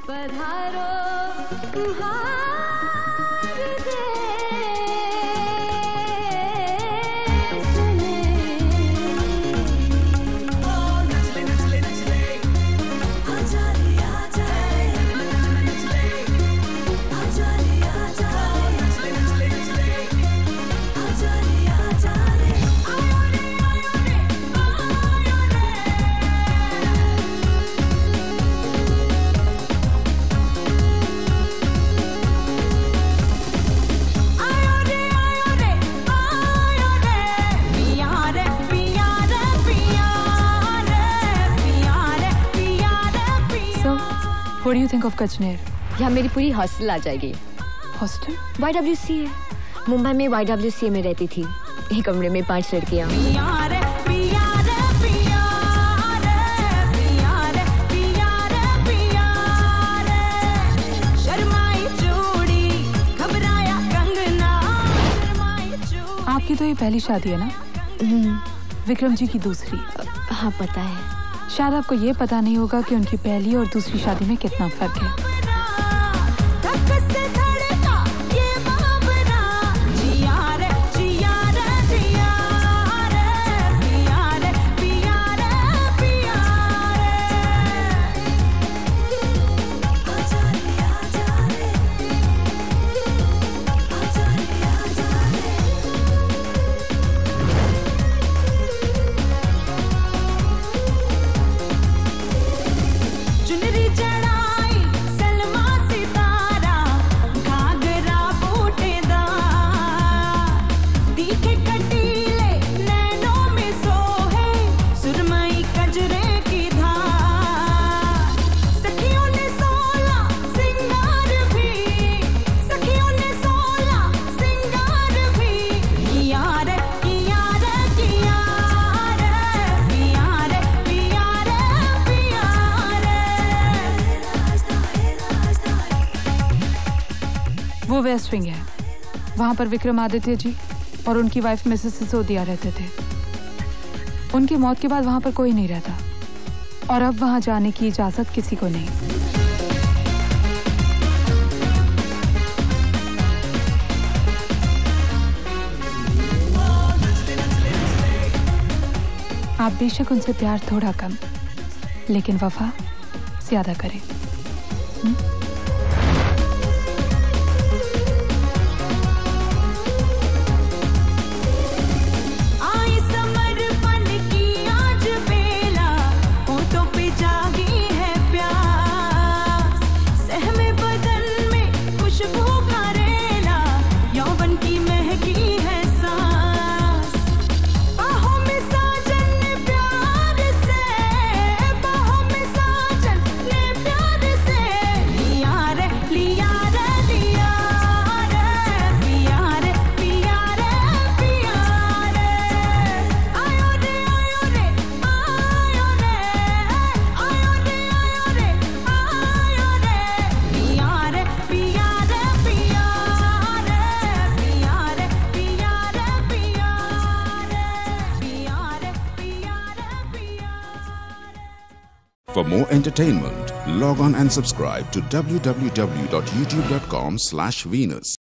पधारो What do you think of Kachner? यहाँ मेरी पूरी हॉस्टल आ जाएगी। हॉस्टल? YWCA। मुंबई में YWCA में रहती थी। एक कमरे में 5 लड़कियाँ। आपकी तो ये पहली शादी है ना? विक्रम जी की दूसरी। हाँ पता है। शायद आपको ये पता नहीं होगा कि उनकी पहली और दूसरी शादी में कितना फर्क है। वो वेस्ट विंग है। वहां पर विक्रमादित्य जी और उनकी वाइफ मिसेस सिसोदिया रहते थे। उनकी मौत के बाद वहां पर कोई नहीं रहता और अब वहां जाने की इजाजत किसी को नहीं। आप बेशक उनसे प्यार थोड़ा कम लेकिन वफा ज्यादा करें। For more entertainment, log on and subscribe to www.youtube.com/Venus.